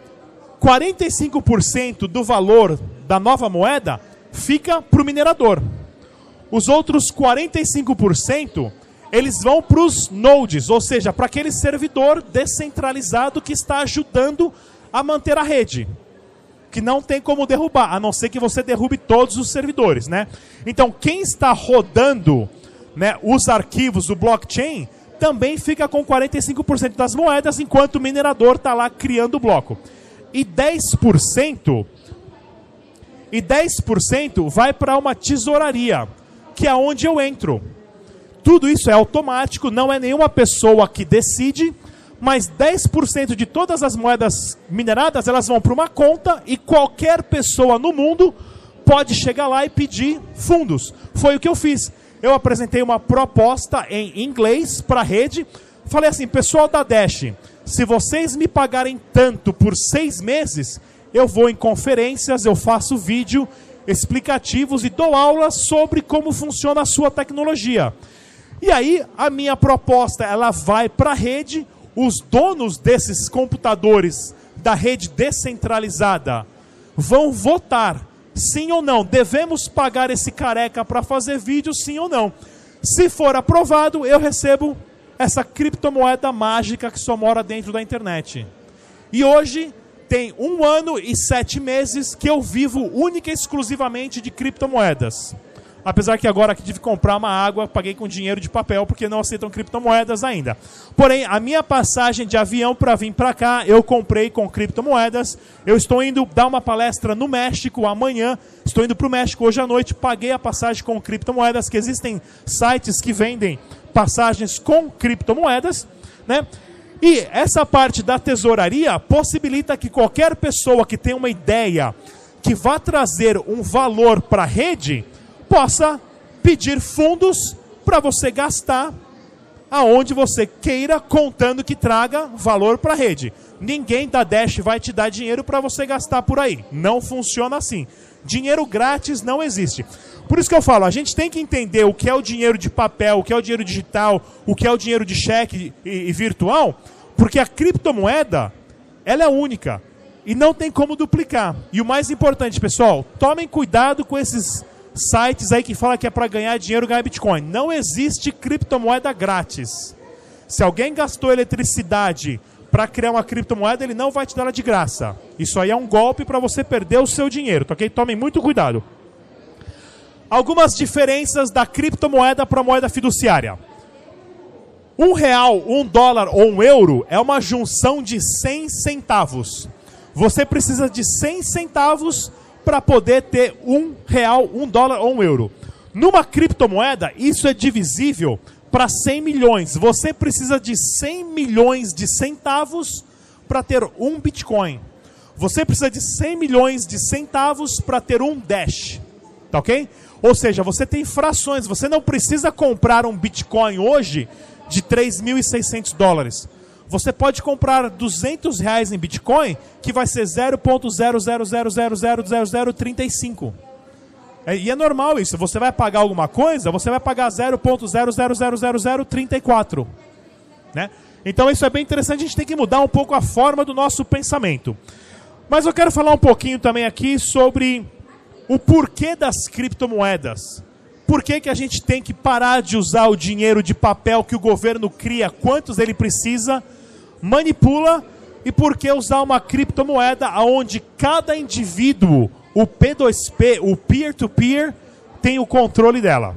45% do valor da nova moeda fica para o minerador. Os outros 45%, eles vão para os nodes, ou seja, para aquele servidor descentralizado que está ajudando a manter a rede. Que não tem como derrubar, a não ser que você derrube todos os servidores, né? Então, quem está rodando, né, os arquivos do blockchain também fica com 45% das moedas, enquanto o minerador está lá criando o bloco. E 10% vai para uma tesouraria, que é onde eu entro. Tudo isso é automático, não é nenhuma pessoa que decide, mas 10% de todas as moedas mineradas, elas vão para uma conta e qualquer pessoa no mundo pode chegar lá e pedir fundos. Foi o que eu fiz. Eu apresentei uma proposta em inglês para a rede. Falei assim, pessoal da Dash, se vocês me pagarem tanto por 6 meses, eu vou em conferências, eu faço vídeo explicativos e dou aulas sobre como funciona a sua tecnologia. E aí, a minha proposta, ela vai para a rede, os donos desses computadores da rede descentralizada vão votar, sim ou não, devemos pagar esse careca para fazer vídeo, sim ou não. Se for aprovado, eu recebo essa criptomoeda mágica que só mora dentro da internet. E hoje tem 1 ano e 7 meses que eu vivo única e exclusivamente de criptomoedas. Apesar que agora que tive que comprar uma água, paguei com dinheiro de papel, porque não aceitam criptomoedas ainda. Porém, a minha passagem de avião para vir para cá, eu comprei com criptomoedas. Eu estou indo dar uma palestra no México amanhã. Estou indo para o México hoje à noite, paguei a passagem com criptomoedas, que existem sites que vendem passagens com criptomoedas, né? E essa parte da tesouraria possibilita que qualquer pessoa que tenha uma ideia que vá trazer um valor para a rede possa pedir fundos para você gastar aonde você queira, contando que traga valor para a rede. Ninguém da Dash vai te dar dinheiro para você gastar por aí. Não funciona assim. Dinheiro grátis não existe. Por isso que eu falo, a gente tem que entender o que é o dinheiro de papel, o que é o dinheiro digital, o que é o dinheiro de cheque e virtual, porque a criptomoeda, ela é única e não tem como duplicar. E o mais importante, pessoal, tomem cuidado com esses sites aí que falam que é para ganhar dinheiro, ganhar Bitcoin. Não existe criptomoeda grátis. Se alguém gastou eletricidade para criar uma criptomoeda, ele não vai te dar ela de graça. Isso aí é um golpe para você perder o seu dinheiro, tá ok? Tomem muito cuidado. Algumas diferenças da criptomoeda para a moeda fiduciária. R$1, $1 ou €1 é uma junção de 100 centavos. Você precisa de 100 centavos para poder ter R$1, $1 ou €1. Numa criptomoeda, isso é divisível para 100 milhões. Você precisa de 100 milhões de centavos para ter 1 Bitcoin. Você precisa de 100 milhões de centavos para ter 1 Dash. Tá ok? Ou seja, você tem frações. Você não precisa comprar um Bitcoin hoje de $3.600. Você pode comprar R$200 em Bitcoin, que vai ser 0.000000035. E é normal isso. Você vai pagar alguma coisa, você vai pagar 0.0000034. Né? Então isso é bem interessante, a gente tem que mudar um pouco a forma do nosso pensamento. Mas eu quero falar um pouquinho também aqui sobre o porquê das criptomoedas. Por que que a gente tem que parar de usar o dinheiro de papel que o governo cria, quantos ele precisa, manipula, e por que usar uma criptomoeda onde cada indivíduo, o P2P, o peer-to-peer, tem o controle dela.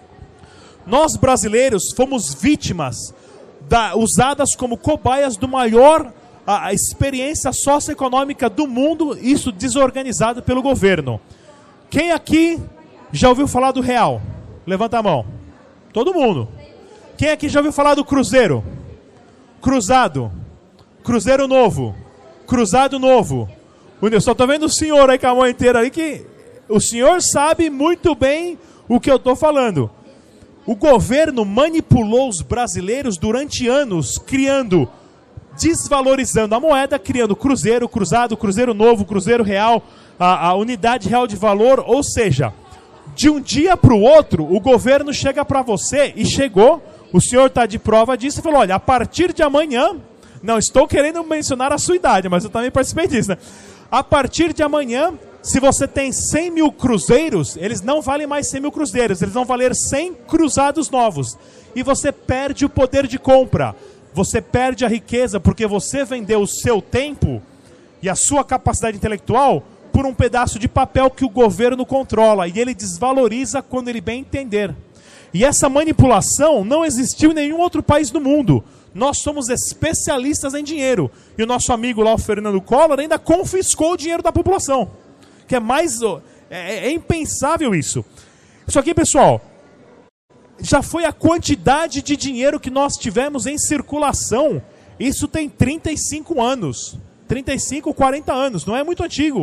Nós brasileiros fomos vítimas usadas como cobaias do maior experiência socioeconômica do mundo, isso desorganizado pelo governo. Quem aqui já ouviu falar do real? Levanta a mão. Todo mundo. Quem aqui já ouviu falar do cruzeiro? Cruzado. Cruzeiro novo. Cruzado novo. Eu só estou vendo o senhor aí com a mão inteira aí, que o senhor sabe muito bem o que eu estou falando. O governo manipulou os brasileiros durante anos, desvalorizando a moeda, criando cruzeiro, cruzado, cruzeiro novo, cruzeiro real, a unidade real de valor. Ou seja, de um dia para o outro, o governo chega para você, e chegou, o senhor está de prova disso, e falou, olha, a partir de amanhã, não estou querendo mencionar a sua idade, mas eu também participei disso, né? A partir de amanhã, se você tem 100 mil cruzeiros, eles não valem mais 100 mil cruzeiros, eles vão valer 100 cruzados novos. E você perde o poder de compra, você perde a riqueza, porque você vendeu o seu tempo e a sua capacidade intelectual por um pedaço de papel que o governo controla, e ele desvaloriza quando ele bem entender. E essa manipulação não existiu em nenhum outro país do mundo. Nós somos especialistas em dinheiro. E o nosso amigo lá, o Fernando Collor, ainda confiscou o dinheiro da população. Que é mais... É impensável isso. Isso aqui, pessoal, já foi a quantidade de dinheiro que nós tivemos em circulação. Isso tem 35 anos. 35, 40 anos. Não é muito antigo.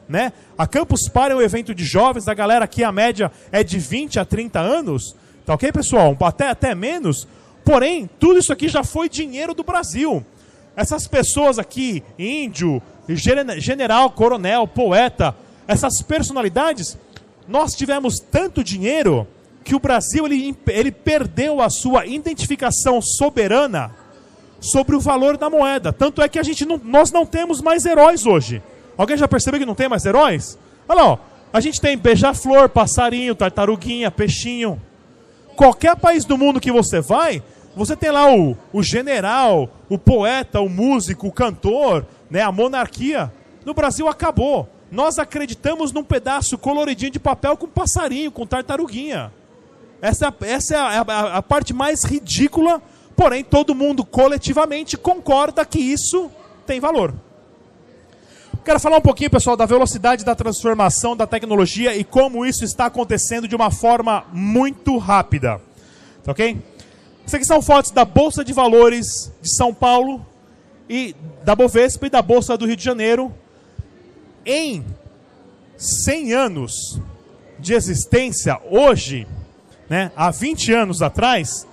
né? A Campus Party é um evento de jovens, a galera aqui, a média é de 20 a 30 anos. Tá ok, pessoal? Até menos. Porém, tudo isso aqui já foi dinheiro do Brasil. Essas pessoas aqui, índio, general, coronel, poeta, essas personalidades, nós tivemos tanto dinheiro que o Brasil ele perdeu a sua identificação soberana sobre o valor da moeda. Tanto é que nós não temos mais heróis hoje. Alguém já percebeu que não tem mais heróis? Olha lá, ó, a gente tem beija-flor, passarinho, tartaruguinha, peixinho. Qualquer país do mundo que você vai, você tem lá o general, o poeta, o músico, o cantor, né, a monarquia. No Brasil acabou. Nós acreditamos num pedaço coloridinho de papel com passarinho, com tartaruguinha. Essa é a parte mais ridícula, porém todo mundo coletivamente concorda que isso tem valor. Quero falar um pouquinho, pessoal, da velocidade da transformação da tecnologia e como isso está acontecendo de uma forma muito rápida. Tá ok? Isso aqui são fotos da Bolsa de Valores de São Paulo, e da Bovespa e da Bolsa do Rio de Janeiro. Em 100 anos de existência, hoje, né, há 20 anos atrás,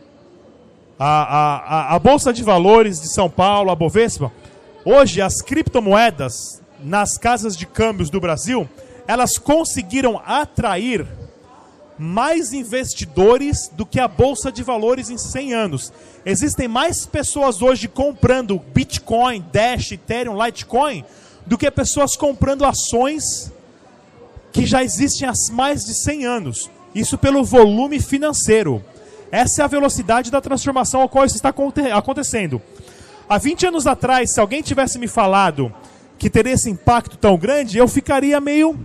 a Bolsa de Valores de São Paulo, a Bovespa, hoje as criptomoedas nas casas de câmbios do Brasil, elas conseguiram atrair mais investidores do que a Bolsa de Valores em 100 anos. Existem mais pessoas hoje comprando Bitcoin, Dash, Ethereum, Litecoin, do que pessoas comprando ações que já existem há mais de 100 anos. Isso pelo volume financeiro. Essa é a velocidade da transformação ao qual isso está acontecendo. Há 20 anos atrás, se alguém tivesse me falado que teria esse impacto tão grande, eu ficaria meio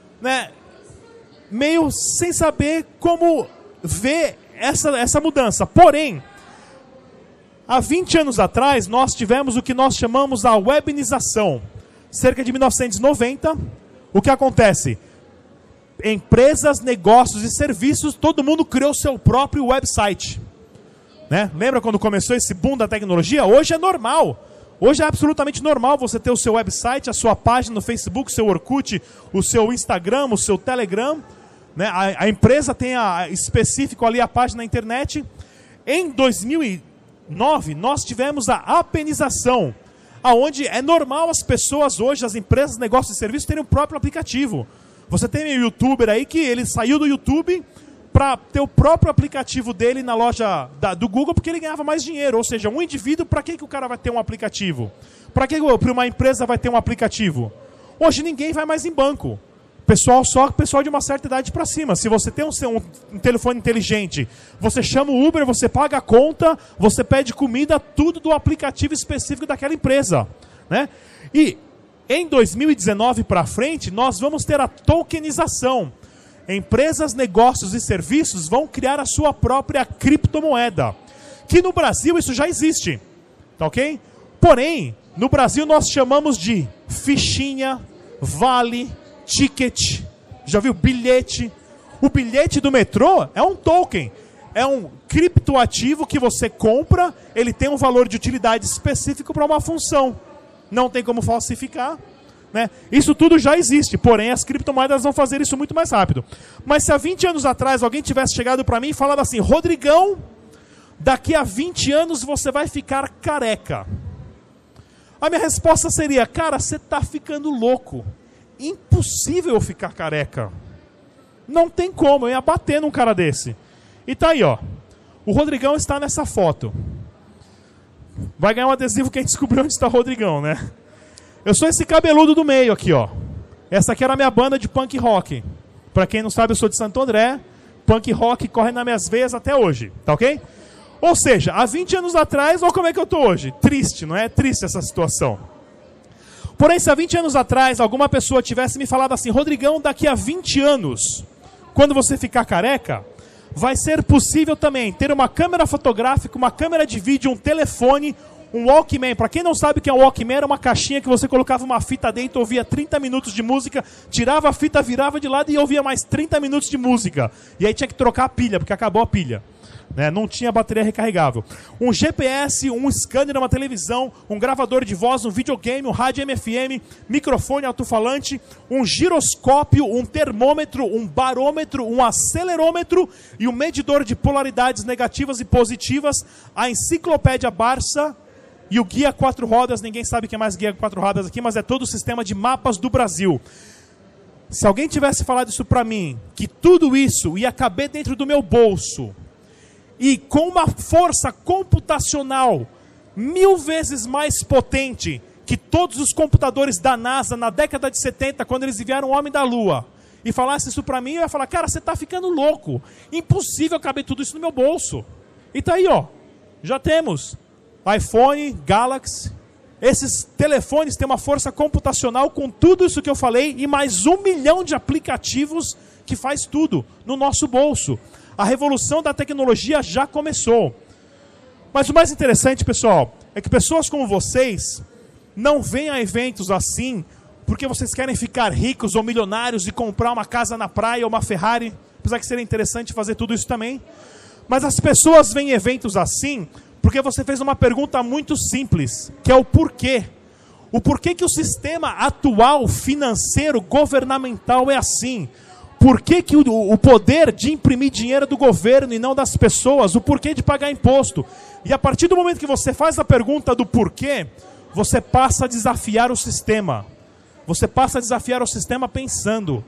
sem saber como ver essa mudança. Porém, há 20 anos atrás, nós tivemos o que nós chamamos a webinização. Cerca de 1990, o que acontece? Empresas, negócios e serviços, todo mundo criou seu próprio website. Né? Lembra quando começou esse boom da tecnologia? Hoje é normal. Hoje é absolutamente normal você ter o seu website, a sua página no Facebook, o seu Orkut, o seu Instagram, o seu Telegram. Né? A empresa tem específico ali a página na internet. Em 2009, nós tivemos a apenização, onde é normal as pessoas hoje, as empresas, negócios e serviços, terem o próprio aplicativo. Você tem um youtuber aí que ele saiu do YouTube para ter o próprio aplicativo dele na loja do Google, porque ele ganhava mais dinheiro. Ou seja, um indivíduo, para que o cara vai ter um aplicativo? Para que uma empresa vai ter um aplicativo? Hoje ninguém vai mais em banco. Só pessoal de uma certa idade para cima. Se você tem um telefone inteligente, você chama o Uber, você paga a conta, você pede comida, tudo do aplicativo específico daquela empresa. Né? E em 2019 para frente, nós vamos ter a tokenização. Empresas, negócios e serviços vão criar a sua própria criptomoeda. Que no Brasil isso já existe. Tá ok? Porém, no Brasil nós chamamos de fichinha, vale, ticket. Já viu? Bilhete. O bilhete do metrô é um token. É um criptoativo que você compra, ele tem um valor de utilidade específico para uma função. Não tem como falsificar. Né? Isso tudo já existe, porém as criptomoedas vão fazer isso muito mais rápido. Mas se há 20 anos atrás alguém tivesse chegado para mim e falado assim: Rodrigão, daqui a 20 anos você vai ficar careca. A minha resposta seria: cara, você está ficando louco. Impossível eu ficar careca. Não tem como, eu ia bater num cara desse. E tá aí, ó. O Rodrigão está nessa foto. Vai ganhar um adesivo quem descobriu onde está o Rodrigão, né? Eu sou esse cabeludo do meio aqui, ó. Essa aqui era a minha banda de punk rock. Pra quem não sabe, eu sou de Santo André. Punk rock corre nas minhas veias até hoje, tá ok? Ou seja, há 20 anos atrás, olha como é que eu tô hoje. Triste, não é? Triste essa situação. Porém, se há 20 anos atrás alguma pessoa tivesse me falado assim: Rodrigão, daqui a 20 anos, quando você ficar careca, vai ser possível também ter uma câmera fotográfica, uma câmera de vídeo, um telefone, Um Walkman, para quem não sabe o que é um Walkman, era uma caixinha que você colocava uma fita dentro, ouvia 30 minutos de música, tirava a fita, virava de lado e ouvia mais 30 minutos de música. E aí tinha que trocar a pilha, porque acabou a pilha. Né? Não tinha bateria recarregável. Um GPS, um scanner, uma televisão, um gravador de voz, um videogame, um rádio MFM, microfone alto-falante, um giroscópio, um termômetro, um barômetro, um acelerômetro e um medidor de polaridades negativas e positivas, a enciclopédia Barça e o guia 4 rodas. Ninguém sabe o que é mais guia 4 rodas aqui, mas é todo o sistema de mapas do Brasil. Se alguém tivesse falado isso para mim, que tudo isso ia caber dentro do meu bolso, e com uma força computacional 1000 vezes mais potente que todos os computadores da NASA na década de 70, quando eles enviaram o homem da Lua, e falasse isso para mim, eu ia falar, cara, você está ficando louco. Impossível caber tudo isso no meu bolso. E tá aí, ó. Já temos iPhone, Galaxy. Esses telefones têm uma força computacional com tudo isso que eu falei e mais 1 milhão de aplicativos que faz tudo no nosso bolso. A revolução da tecnologia já começou. Mas o mais interessante, pessoal, é que pessoas como vocês não vêm a eventos assim porque vocês querem ficar ricos ou milionários e comprar uma casa na praia ou uma Ferrari, apesar que seria interessante fazer tudo isso também. Mas as pessoas vêm em eventos assim porque você fez uma pergunta muito simples, que é o porquê. O porquê que o sistema atual financeiro governamental é assim. Por que que o poder de imprimir dinheiro é do governo e não das pessoas? O porquê de pagar imposto? E a partir do momento que você faz a pergunta do porquê, você passa a desafiar o sistema. Você passa a desafiar o sistema pensando.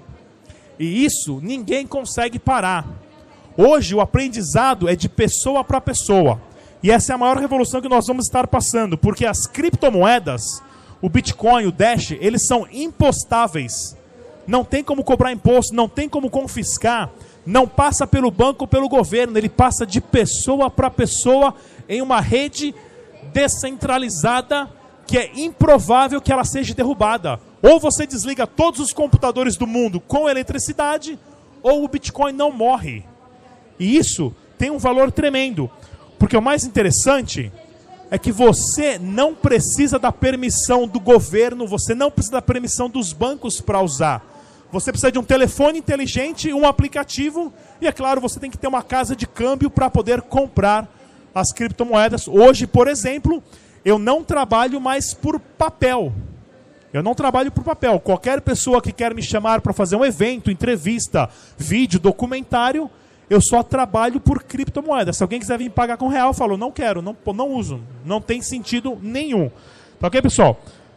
E isso ninguém consegue parar. Hoje o aprendizado é de pessoa para pessoa. E essa é a maior revolução que nós vamos estar passando. Porque as criptomoedas, o Bitcoin, o Dash, eles são impostáveis. Não tem como cobrar imposto, não tem como confiscar, não passa pelo banco ou pelo governo, ele passa de pessoa para pessoa em uma rede descentralizada que é improvável que ela seja derrubada. Ou você desliga todos os computadores do mundo com eletricidade, ou o Bitcoin não morre. E isso tem um valor tremendo, porque o mais interessante é que você não precisa da permissão do governo, você não precisa da permissão dos bancos para usar. Você precisa de um telefone inteligente, um aplicativo, e é claro, você tem que ter uma casa de câmbio para poder comprar as criptomoedas. Hoje, por exemplo, eu não trabalho mais por papel. Eu não trabalho por papel. Qualquer pessoa que quer me chamar para fazer um evento, entrevista, vídeo, documentário, eu só trabalho por criptomoedas. Se alguém quiser vir pagar com real, eu falo, não quero, não uso. Não tem sentido nenhum. Tá ok, pessoal?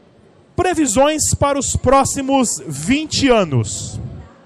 Previsões para os próximos 20 anos.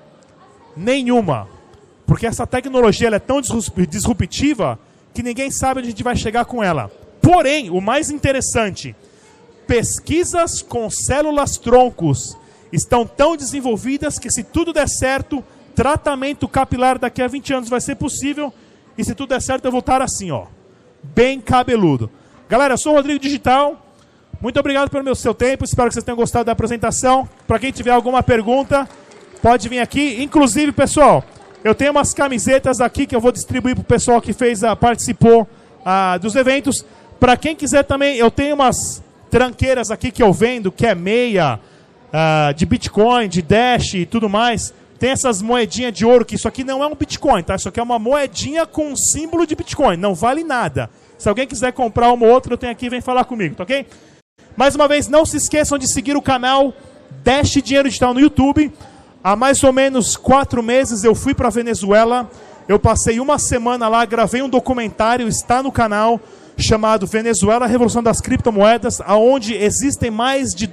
Nenhuma. Porque essa tecnologia ela é tão disruptiva que ninguém sabe onde a gente vai chegar com ela. Porém, o mais interessante, pesquisas com células-troncos estão tão desenvolvidas que se tudo der certo, tratamento capilar daqui a 20 anos vai ser possível. E se tudo der certo, eu vou estar assim, ó, bem cabeludo. Galera, eu sou o Rodrigo Digital. Muito obrigado pelo seu tempo, espero que vocês tenham gostado da apresentação. Para quem tiver alguma pergunta, pode vir aqui. Inclusive, pessoal, eu tenho umas camisetas aqui que eu vou distribuir para o pessoal que participou dos eventos. Para quem quiser também, eu tenho umas tranqueiras aqui que eu vendo, que é meia de Bitcoin, de Dash e tudo mais. Tem essas moedinhas de ouro, que isso aqui não é um Bitcoin, tá? Isso aqui é uma moedinha com um símbolo de Bitcoin, não vale nada. Se alguém quiser comprar uma ou outra, eu tenho aqui, vem falar comigo, tá ok? Mais uma vez, não se esqueçam de seguir o canal Dash Dinheiro Digital no YouTube. Há mais ou menos 4 meses eu fui para a Venezuela. Eu passei uma semana lá, gravei um documentário, está no canal, chamado Venezuela, a Revolução das Criptomoedas, onde existem mais de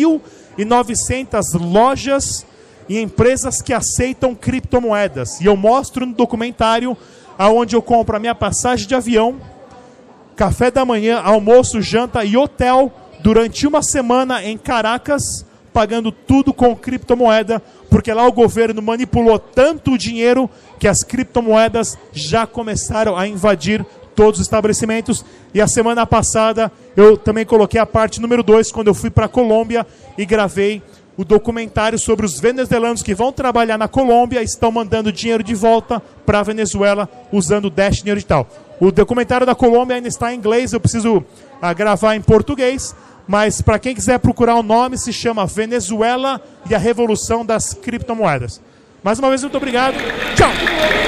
2.900 lojas e empresas que aceitam criptomoedas. E eu mostro no documentário onde eu compro a minha passagem de avião, café da manhã, almoço, janta e hotel durante uma semana em Caracas, pagando tudo com criptomoeda, porque lá o governo manipulou tanto o dinheiro que as criptomoedas já começaram a invadir todos os estabelecimentos. E a semana passada eu também coloquei a parte número 2, quando eu fui para a Colômbia e gravei o documentário sobre os venezuelanos que vão trabalhar na Colômbia e estão mandando dinheiro de volta para a Venezuela usando o Dash Dinheiro Digital. O documentário da Colômbia ainda está em inglês, eu preciso gravar em português, mas para quem quiser procurar o nome, se chama Venezuela e a Revolução das Criptomoedas. Mais uma vez, muito obrigado. Tchau!